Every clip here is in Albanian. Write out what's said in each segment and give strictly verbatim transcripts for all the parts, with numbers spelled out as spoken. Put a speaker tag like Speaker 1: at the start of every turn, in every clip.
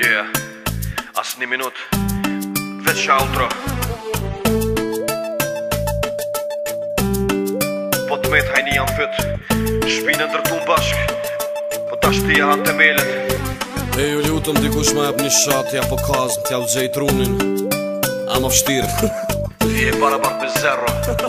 Speaker 1: Yeah, as një minut, veç outro. Po të met hajni jam fyt, shpinë ndërtu bashk, po tash ti ja han temelet.
Speaker 2: E ju lutëm dikush ma jep një shat, ja po kazm, t'ja u gjej trunin. A më fështirë.
Speaker 1: Je para bart me zero.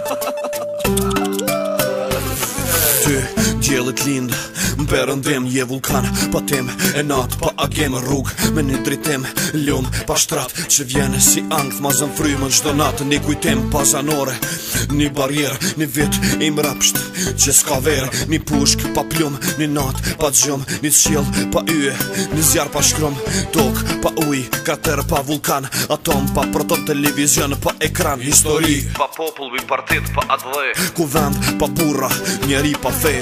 Speaker 2: Ty, gjellit lind, më perëndim je vulkan, pa tim e nat, pa agem rrug, me një dritim, ljum, pa shtrat, që vjene si angth, ma zën frymën çdo natë, një kujtim pa zanore, një barjer, një vit, i mrapsht, që s'ka verë, një pushk, pa plum, një nat, pa gjum, një qiell, pa yje, një zjar pa shkrum, tok, pa uj, krater, pa vulkan, atom, pa proton, televizion, pa ekran, histori,
Speaker 1: Pa popull, bi partit, pa atë dhe.
Speaker 2: ku vend, pa burra, njeri pa fe.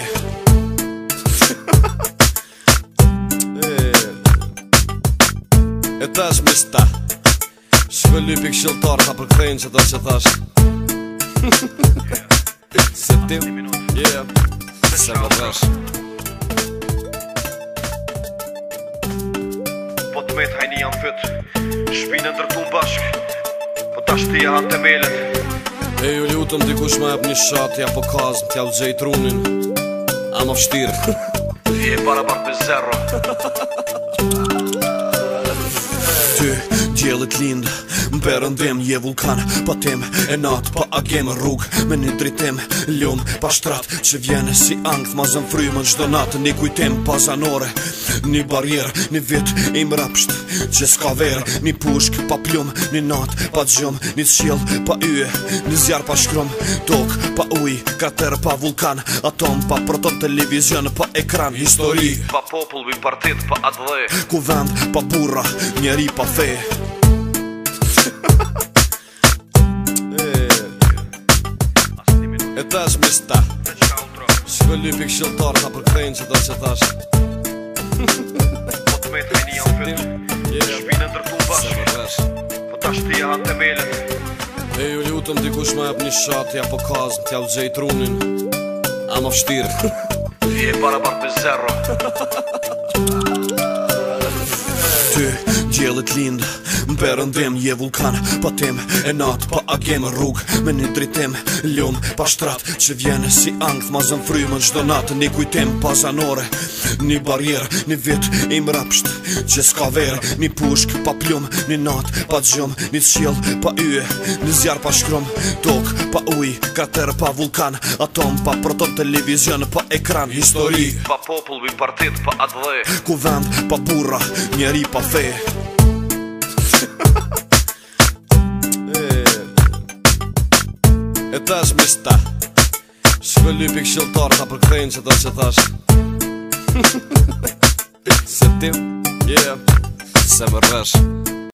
Speaker 2: E tash mista, shko lypi këshilltar, ta për kthejnë që ta që thash. Se tim, yeah, se më dhash.
Speaker 1: Po të met hajni jam fyt, shpinë ndërtu bashk, po tash ti ja han temelet.
Speaker 2: E ju lutëm dikush ma jep një shat, ja po kazm, t'ja u gjej trunin. A më fështirë.
Speaker 1: Je para bart me zero.
Speaker 2: Ty, gjellit lind, më perëndim je vulkan, pa tim e nat, pa agem rrug, me një dritim, ljum, pa shtrat, që vjene si angth, ma zën frymën çdo natë, një kujtim pa zanore, një barjer, një vit, i mrapsht, që s'ka verë, një pushk, pa plum, një nat, pa gjum, një qiell, pa yje, një zjar pa shkrum, tok, pa uj, krater, pa vulkan, atom, pa proton, televizion, pa ekran, histori,
Speaker 1: Pa popull, bi partit, pa atë dhe.
Speaker 2: ku vend, pa burra, njeri pa fe. E tash mista,
Speaker 1: Veç outro.
Speaker 2: shko lypi këshilltar, ta për kthejnë që ta që thash.
Speaker 1: Po të met hajni jam fyt, shpinë ndërtu
Speaker 2: Se më
Speaker 1: bashk,
Speaker 2: dhash.
Speaker 1: po tash ti ja han temelet.
Speaker 2: E ju lutëm dikush ma jep një shat, ja po kazm, t'ja u gjej trunin. A më fështirë.
Speaker 1: Je para bart me zero.
Speaker 2: Ty, gjellit lind, më perëndim je vulkan, pa tim e nat, pa agem rrug, me një dritim, ljum, pa shtrat, që vjene si angth, ma zën frymën çdo natë, një kujtim pa zanore, një barjer, një vit, i mrapsht, që s'ka verë, një pushk, pa plum, një nat, pa gjum, një qiell, pa yje, një zjar pa shkrum, tok, pa uj, krater, pa vulkan, atom, pa proton, televizion, pa ekran, histori,
Speaker 1: Pa popull, bi partit, pa atë dhe.
Speaker 2: ku vend, pa burra, njeri pa fe. E tash mista, shko lypi këshilltar, ta për kthejnë që ta që thash. Se tim, yeah, se më rresh.